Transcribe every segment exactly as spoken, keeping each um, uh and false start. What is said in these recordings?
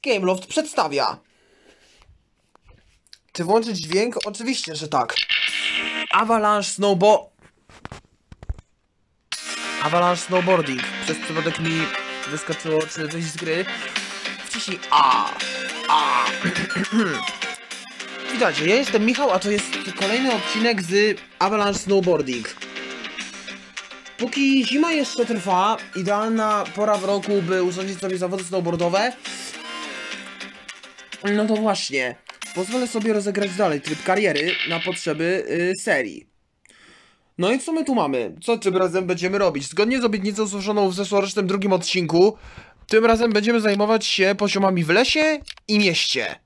Gameloft przedstawia. Czy włączyć dźwięk? Oczywiście, że tak. Avalanche Snowbo... Avalanche Snowboarding. Przez przypadek mi wyskoczyło, czy coś z gry. Wciśnij A. A. Witajcie, ja jestem Michał, a to jest kolejny odcinek z Avalanche Snowboarding. Póki zima jeszcze trwa, idealna pora w roku, by urządzić sobie zawody snowboardowe. No to właśnie, pozwolę sobie rozegrać dalej tryb kariery na potrzeby yy, serii. No i co my tu mamy? Co tym razem będziemy robić? Zgodnie z obietnicą złożoną w zeszłorocznym drugim odcinku, tym razem będziemy zajmować się poziomami w lesie i mieście.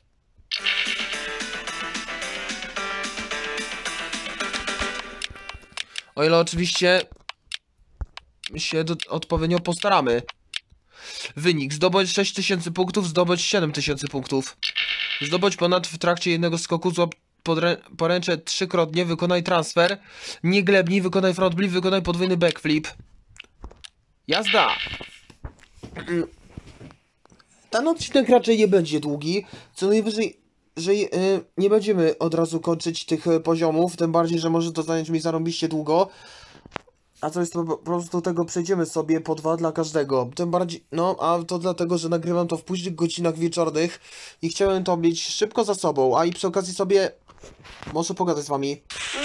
O ile oczywiście się do, odpowiednio postaramy. Wynik: zdobyć sześć tysięcy punktów, zdobyć siedem tysięcy punktów. Zdobyć ponad w trakcie jednego skoku, złap poręcze trzykrotnie, wykonaj transfer. Nie glebnij, wykonaj frontflip, wykonaj podwójny backflip. Jazda! Ten odcinek raczej nie będzie długi, co najwyżej, że yy, nie będziemy od razu kończyć tych yy, poziomów, tym bardziej, że może to zająć mi zarąbiście długo. A co jest to, po prostu tego przejdziemy sobie po dwa dla każdego. Tym bardziej, no, a to dlatego, że nagrywam to w późnych godzinach wieczornych i chciałem to mieć szybko za sobą, a i przy okazji sobie może pogadać z wami.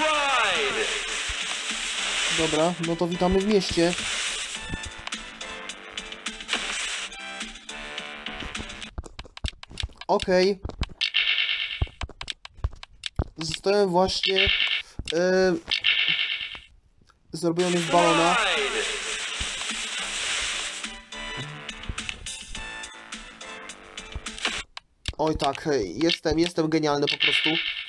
Dobra, no to witamy w mieście. Okej. Okay. Zostałem właśnie yy, zrobiony z balona. Oj tak, jestem, jestem genialny po prostu.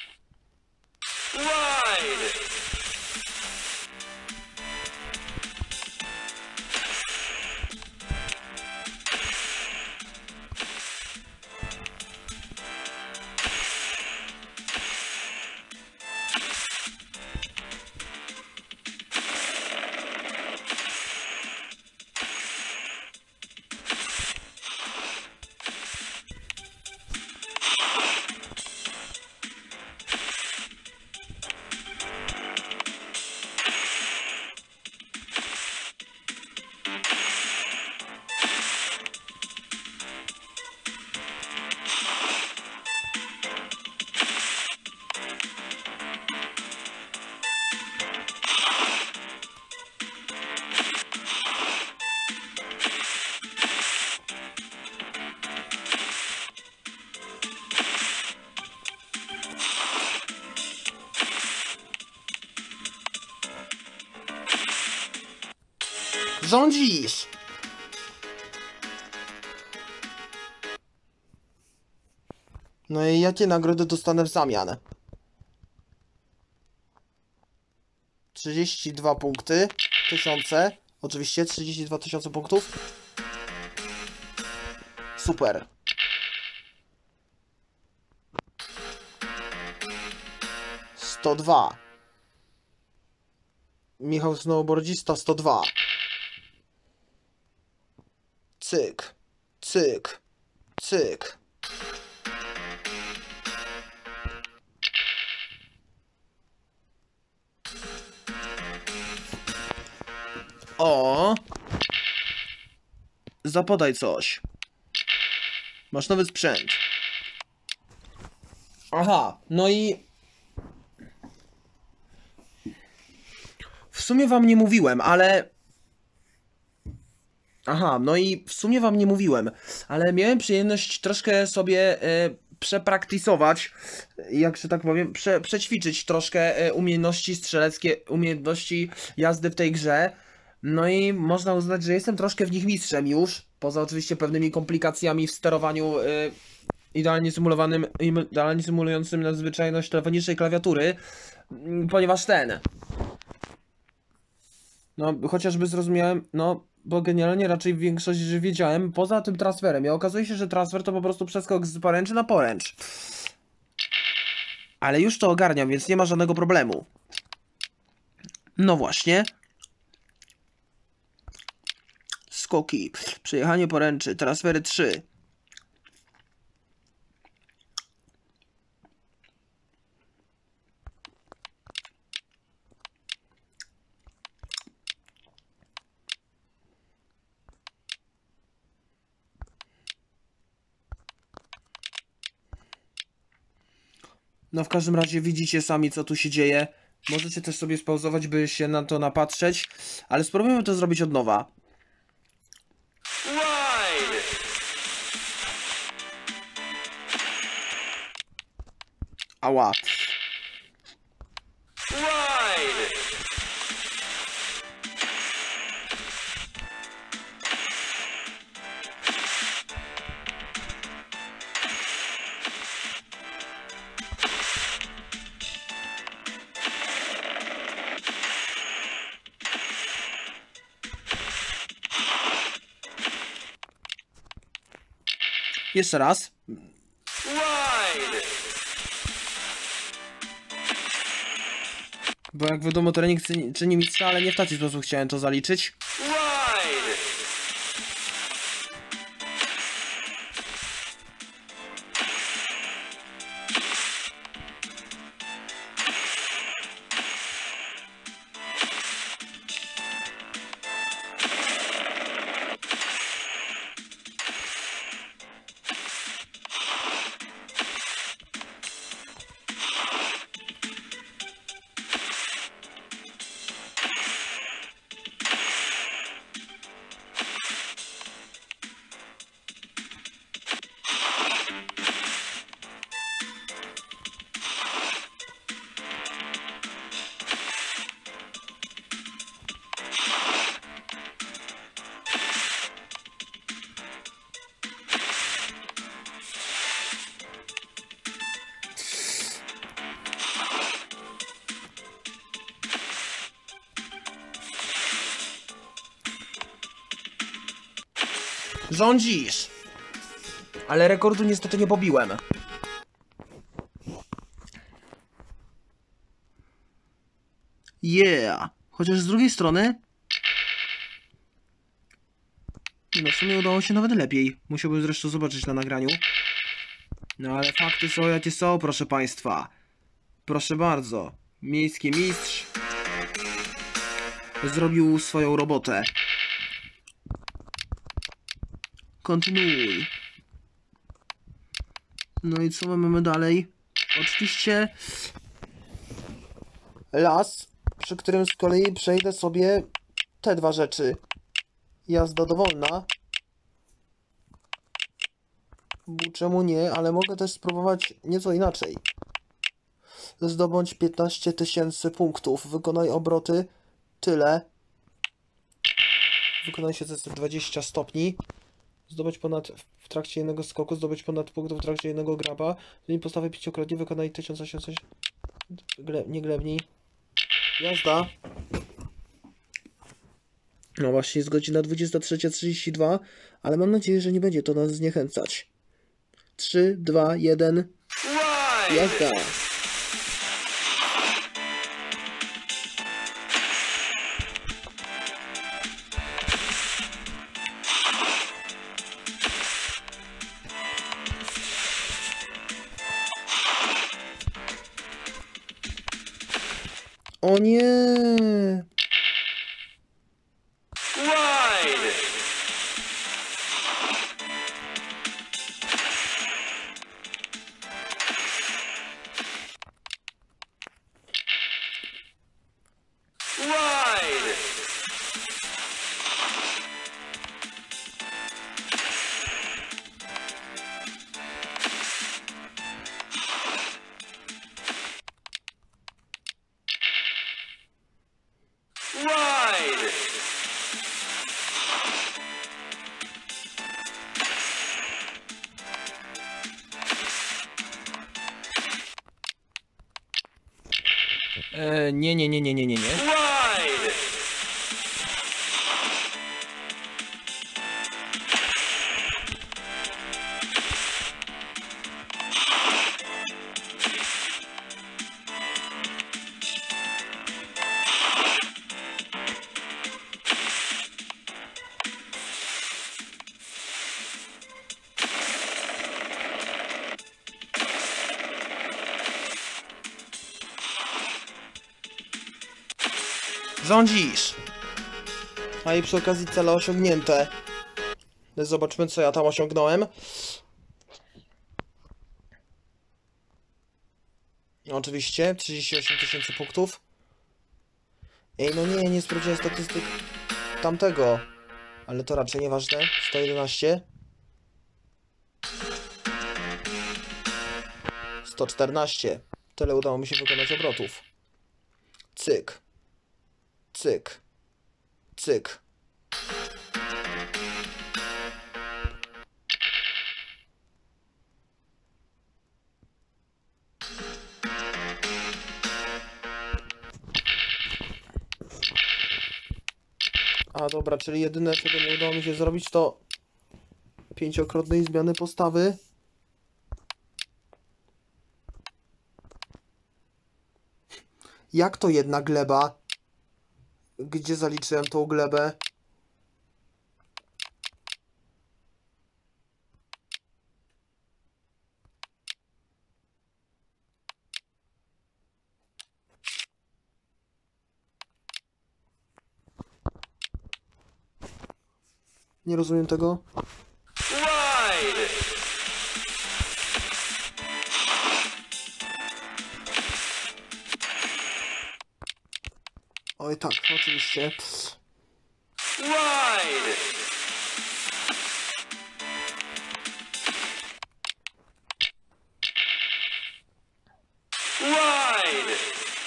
Rządzisz! No i jakie nagrody dostanę w zamian? trzydzieści dwa punkty, tysiące, oczywiście trzydzieści dwa tysiące punktów. Super. sto dwa. Michał Snowboardzista sto dwa. Cyk, cyk, cyk. O! Zapodaj coś. Masz nowy sprzęt. Aha, no i... W sumie wam nie mówiłem, ale... Aha, no i w sumie wam nie mówiłem, ale miałem przyjemność troszkę sobie e, przepraktisować, jak że tak powiem, prze, przećwiczyć troszkę e, umiejętności strzeleckie, umiejętności jazdy w tej grze. No i można uznać, że jestem troszkę w nich mistrzem już, poza oczywiście pewnymi komplikacjami w sterowaniu e, idealnie symulowanym, idealnie symulującym nadzwyczajność telefonicznej klawiatury, ponieważ ten... No, chociażby zrozumiałem, no... Bo generalnie raczej większość że wiedziałem poza tym transferem. I okazuje się, że transfer to po prostu przeskok z poręczy na poręcz. Ale już to ogarniam, więc nie ma żadnego problemu. No właśnie. Skoki, przejechanie poręczy, transfery trzy. No w każdym razie widzicie sami, co tu się dzieje. Możecie też sobie spauzować, by się na to napatrzeć, ale spróbujemy to zrobić od nowa. Ała. Jeszcze raz. Bo jak wiadomo, trening czyni mistrza, ale nie w taki sposób chciałem to zaliczyć. Rządzisz! Ale rekordu niestety nie pobiłem. Yeah! Chociaż z drugiej strony... No w sumie udało się nawet lepiej. Musiałbym zresztą zobaczyć na nagraniu. No ale fakty są jakie są, proszę państwa. Proszę bardzo. Miejski mistrz zrobił swoją robotę. Kontynuuj. No i co mamy dalej? Oczywiście las, przy którym z kolei przejdę sobie te dwa rzeczy. Jazda dowolna. Bo czemu nie, ale mogę też spróbować nieco inaczej. Zdobądź piętnaście tysięcy punktów. Wykonaj obroty tyle. Wykonaj się ze dwadzieścia stopni. Zdobądź ponad w trakcie jednego skoku, zdobyć ponad punktów w trakcie jednego graba. Zanim postawę pięciokrotnie, wykonaj tysiąc osiemset. Gle, nie glebnij. Jazda. No właśnie, jest godzina dwudziesta trzecia trzydzieści dwa, ale mam nadzieję, że nie będzie to nas zniechęcać. trzy, dwa, jeden. Jazda. O nie! E, nie, nie, nie, nie, nie, nie, nie. Rządzisz! A i przy okazji cele osiągnięte. Zobaczmy, co ja tam osiągnąłem. Oczywiście, trzydzieści osiem tysięcy punktów. Ej, no nie, nie sprawdziłem statystyk tamtego. Ale to raczej nieważne. sto jedenaście. sto czternaście. Tyle udało mi się wykonać obrotów. Cyk. Cyk. Cyk. A dobra, czyli jedyne, czego nie udało mi się zrobić, to pięciokrotnej zmiany postawy. Jak to jedna gleba? Gdzie zaliczyłem tą glebę? Nie rozumiem tego. Ride. Oj tak, oczywiście. Ride. Ride.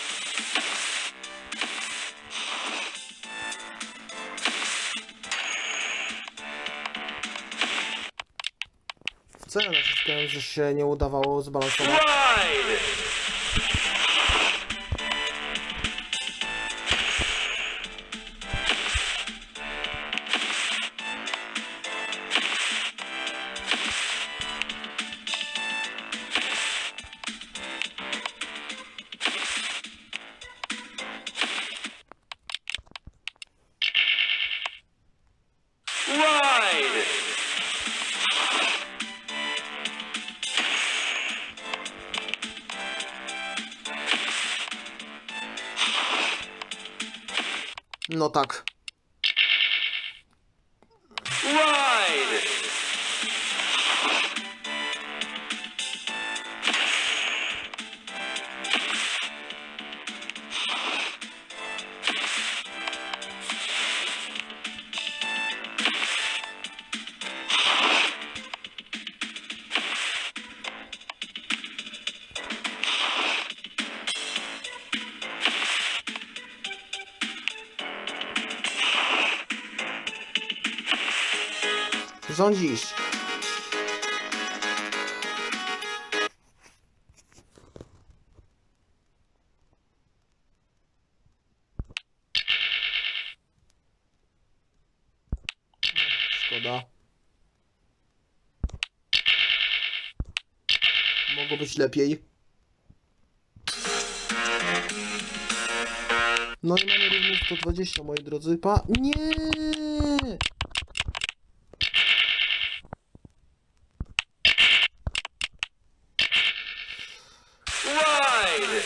Co ja naciskałem, że się nie udawało zbalansować? Ride. Ride. No tak. Ride. Rządzisz. Szkoda. Mogło być lepiej. No i mamy również sto dwadzieścia, moi drodzy. Pa... Nie! Ride!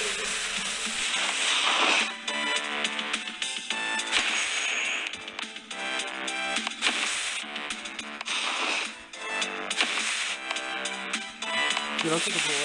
No co to było?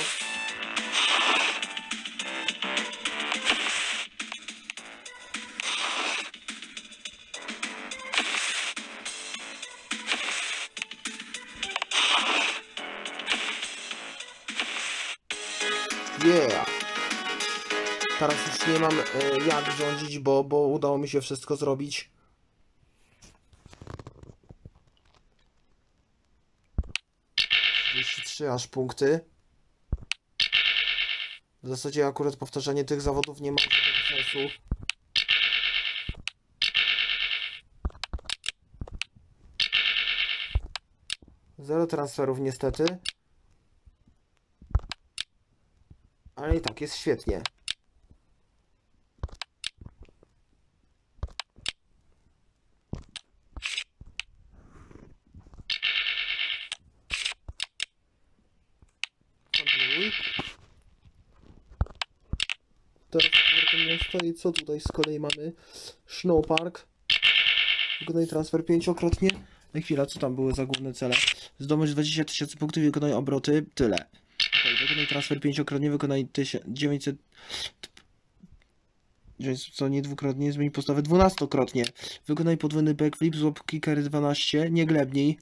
Yeah. Teraz już nie mam e, jak rządzić, bo, bo udało mi się wszystko zrobić. trzydzieści trzy aż punkty. W zasadzie akurat powtarzanie tych zawodów nie ma żadnego sensu. Zero transferów niestety. Ale i tak jest świetnie. Kontynuuj. Teraz czwarte miasto i co tutaj z kolei mamy? Snow Park. Wykonaj transfer pięciokrotnie. Na chwilę, co tam były za główne cele? Zdobądź dwadzieścia tysięcy punktów i wykonaj obroty. Tyle. Okej, Wykonaj transfer pięciokrotnie, wykonaj dziewięćset... Co nie dwukrotnie, zmień postawę dwunastokrotnie. Wykonaj podwójny backflip, złap kicker dwanaście, nie glebnij.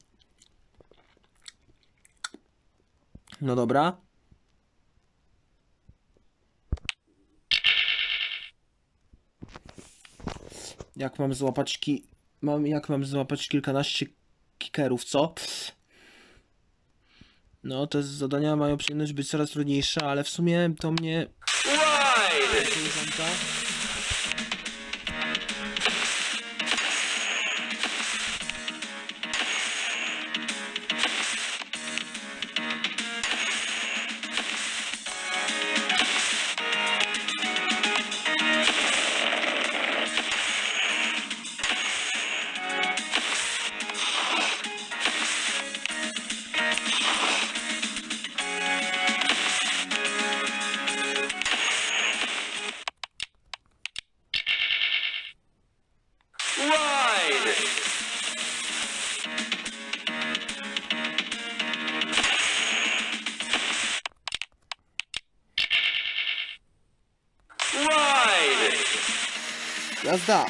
No dobra. Jak mam złapać ki... Mam, jak mam złapać kilkanaście kickerów, co? No, te zadania mają przyjemność być coraz trudniejsze, ale w sumie to mnie... Jazda!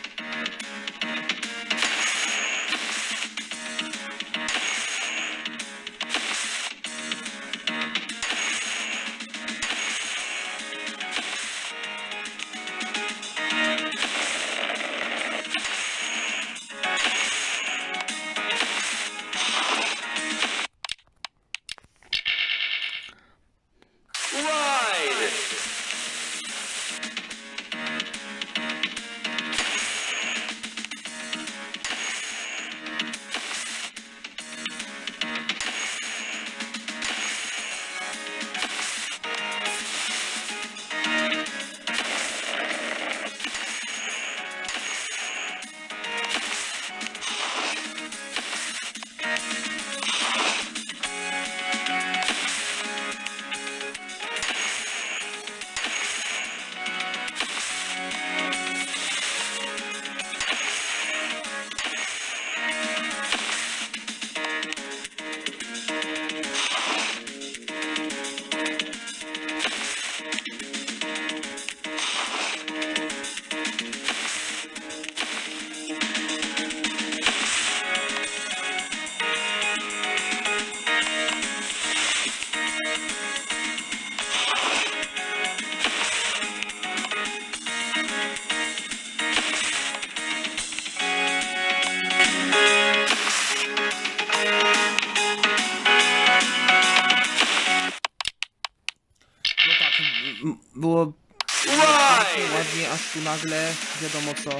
Było ładnie, aż tu nagle wiadomo co.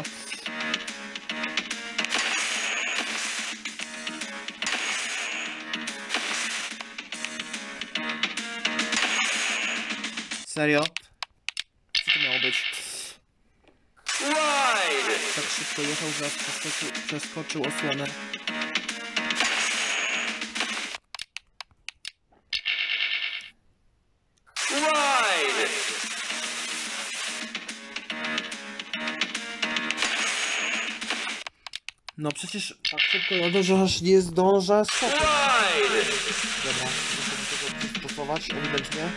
Serio? Co to miało być? Tak szybko jechał, że aż przeskoczył, przeskoczył osłonę. No przecież tak szybko jadę, że aż nie zdążę skoczyć. Dobra, muszę tego przystosować ewidentnie.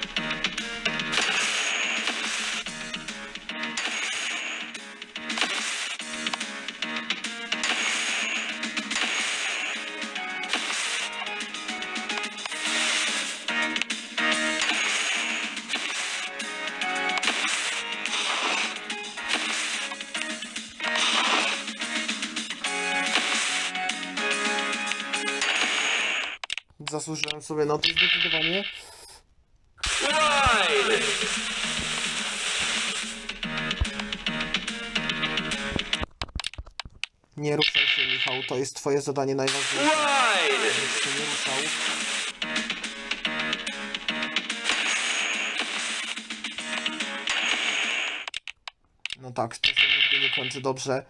Zasłużyłem sobie na to zdecydowanie. Nie ruszaj się, Michał, to jest twoje zadanie najważniejsze. Żebyś się nie ruszał. No tak, to się nigdy nie kończy dobrze.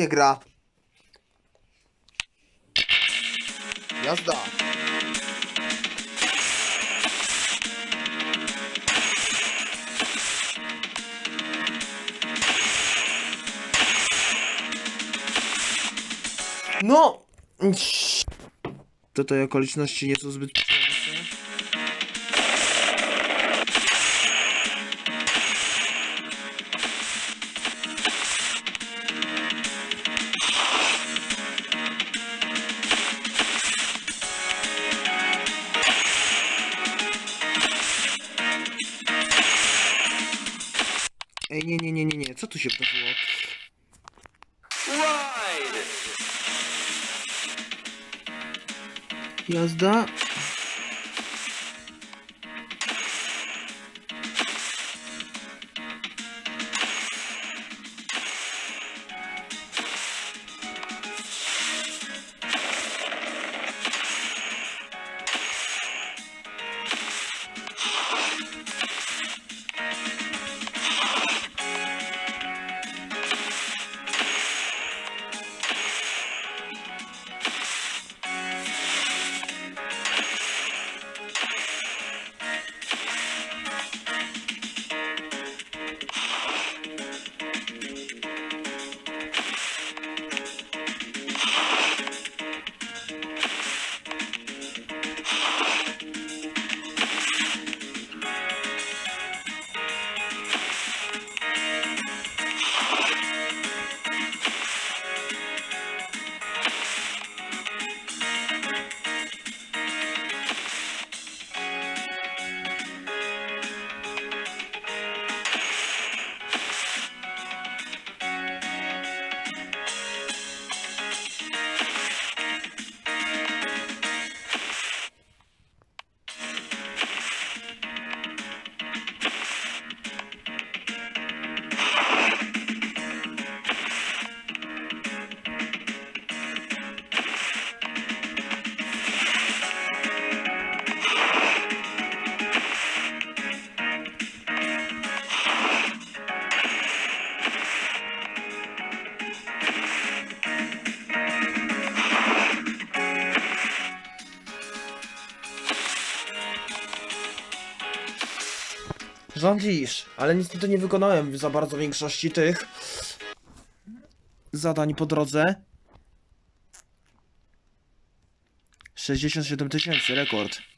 nie gra. Jazda. No! Tutaj okoliczności nie są zbyt przyjemne. Ej, nie, nie, nie, nie, nie, co tu się wydarzyło? Jazda. Rządzisz, ale niestety nie wykonałem za bardzo większości tych zadań po drodze. sześćdziesiąt siedem tysięcy, rekord.